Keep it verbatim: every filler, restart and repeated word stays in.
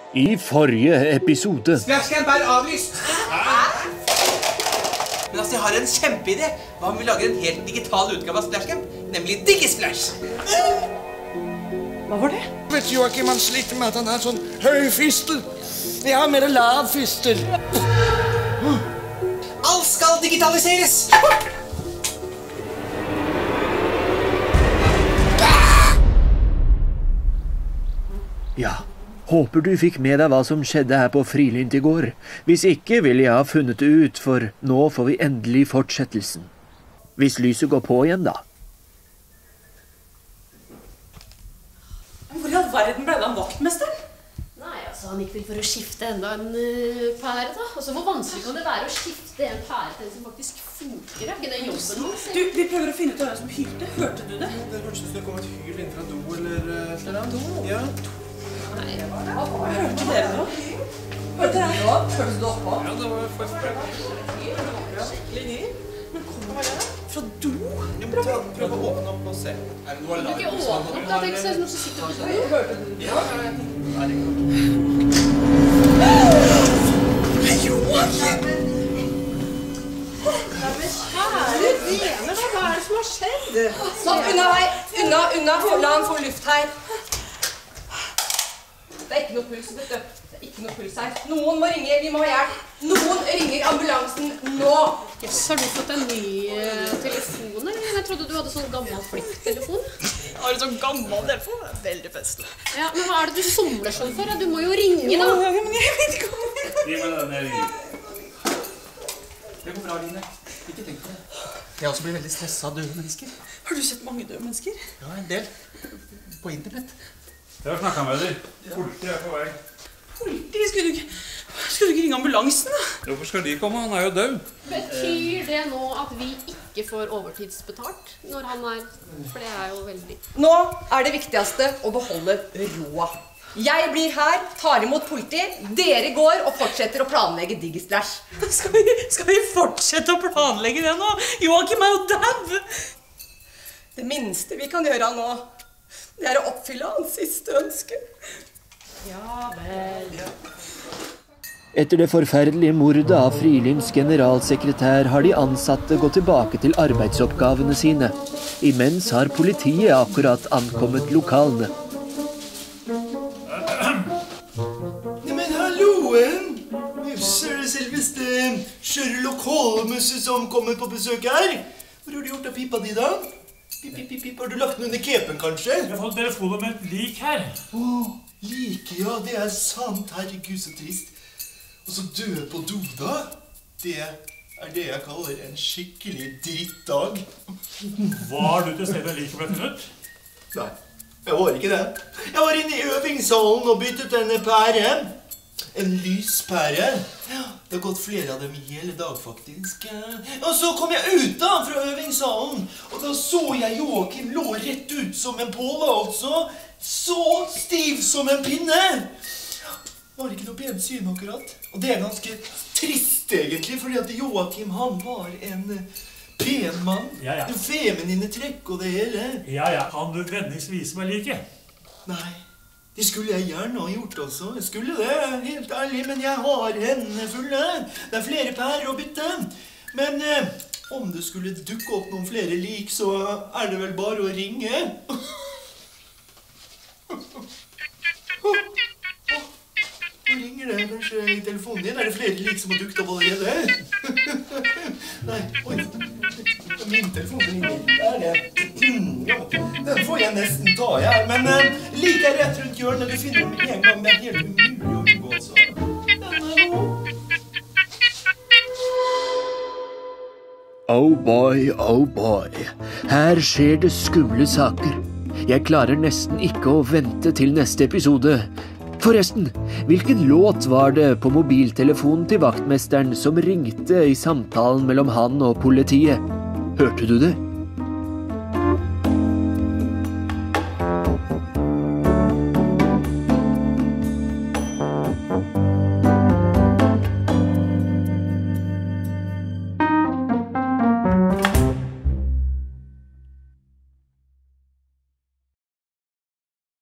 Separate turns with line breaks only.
I forrige episode
Splashcamp er avlyst. Hæ? Men altså, jeg har en kjempeidé. Hva om vi lager en helt digital utgave av Splashcamp? Nemlig Diggisplash.
Hva var det?
Vet Joakim, han sliter med at han har sånn høy fistel. Jeg har mer lav fistel.
Alt skal digitaliseres.
Ja, håper du fikk med deg hva som skjedde her på Frilynt i går. Hvis ikke ville jeg ha funnet det ut, for nå får vi endelig fortsettelsen. Hvis lyset går på igjen, da.
Hvor i all verden ble det av vaktmesteren?
Nei, altså, han gikk vel for å skifte enda en uh, pære, da. Altså, hvor vanskelig kan det være å skifte en pære til en som faktisk funker? Ikke den jobben hans?
Du, vi prøver å finne ut av hvem som hylte. Hørte du det?
Det hørtes ut som det kom et hyl inn fra do, eller et eller annet. Do? Ja.
Nei,
Hva hørte dere da? Hørte dere da? Hørte du oppå?
Ja, det var for skikkelig
hyl. Men kommer det fra do?
Prøv å åpne opp og se. Er det noe
du kan ikke åpne opp, da. Tenk seg noe som sitter på do.
Hørte du det?
Ja,
Joakim! Kjære vene, hva er det som har skjedd?
Sånn, unna vei! Unna, unna! La han få luft her. Det er ikke noe puls, vet du. Det er ikke noe puls her. Noen må ringe, vi må ha hjelp. Noen ringer ambulansen nå.
Yes, har du fått en ny uh, telefon, eller? Jeg trodde du hadde sånn gammel flipptelefon.
Har du sånn gammel telefon? Det er veldig festlig.
Ja, men hva er det du somler sånn for? Du må jo ringe, da.
Ja, men jeg vet ikke om jeg...
Gi meg den jeg ringer. Det går bra, Line. Ikke tenk på det. Jeg også blir veldig stresset av døde mennesker.
Har du sett mange døde mennesker?
Ja, en del. På internett.
Jeg har snakket med deg. Politiet er på vei.
Politi? Skulle du ikke, skulle du ikke ringe ambulansen, da?
Hvorfor skal de komme? Han er jo død.
Betyr det nå at vi ikke får overtidsbetalt når han er... For det er jo veldig...
Nå er det viktigste å beholde roa. Jeg blir her, tar imot politi. Dere går og fortsetter å planlegge Diggisplash.
Skal vi, skal vi fortsette å planlegge det nå? Joakim er jo død!
Det minste vi kan gjøre nå, det er å oppfylle hans siste ønske.
Ja vel.
Etter det forferdelige mordet av Frilynts generalsekretær har de ansatte gått tilbake til arbeidsoppgavene sine. Imens har politiet akkurat ankommet lokalene.
Men halloen! Så er det selveste Sherlock Holmes som kommer på besøk her. Hvor har du gjort av pipa di da? Pip, pip, pip, pip. Har du lagt den under kepen, kanskje?
Jeg har fått telefon om et lik her.
Åh, like, ja, det er sant. Herregud, så trist. Og så død på do, da. Det er det jeg kaller en skikkelig drittdag.
Var du til stedet like ble funnet?
Nei, jeg var ikke det. Jeg var inne i øvingssalen og byttet en pære. En lyspære. Det har gått flere av dem i hele dag, faktisk. Og så kom jeg ut da, fra øvingssalen, og da så jeg Joakim lå rett ut som en påle, altså. Så stiv som en pinne. Var det ikke noe pent syn akkurat? Og det er ganske trist egentlig, fordi at Joakim, han var en pen mann.
Ja, ja.
En feminine trekk og det hele.
Ja, ja. Kan du vennligst vise meg like?
Nei. Det skulle jeg gjerne ha gjort også. Jeg skulle det, helt ærlig, men jeg har hendene fulle. Det er flere pærer å bytte. Men eh, om det skulle dukke opp noen flere lik, så er det vel bare å ringe. Hva ringer det? Kanskje i telefonen din? Er det flere lik som har dukket opp allerede? Nei, oi. Min telefon ringer. Det er det. Ja, den får jeg nesten ta, ja. Men uh, lik er rett rundt hjørnet. Du finner dem med en gang. Det er helt umulig å unngå, altså.
Oh boy, oh boy. Her skjer det skumle saker. Jeg klarer nesten ikke å vente til neste episode. Forresten, hvilken låt var det på mobiltelefonen til vaktmesteren som ringte i samtalen mellom han og politiet? Hørte du det?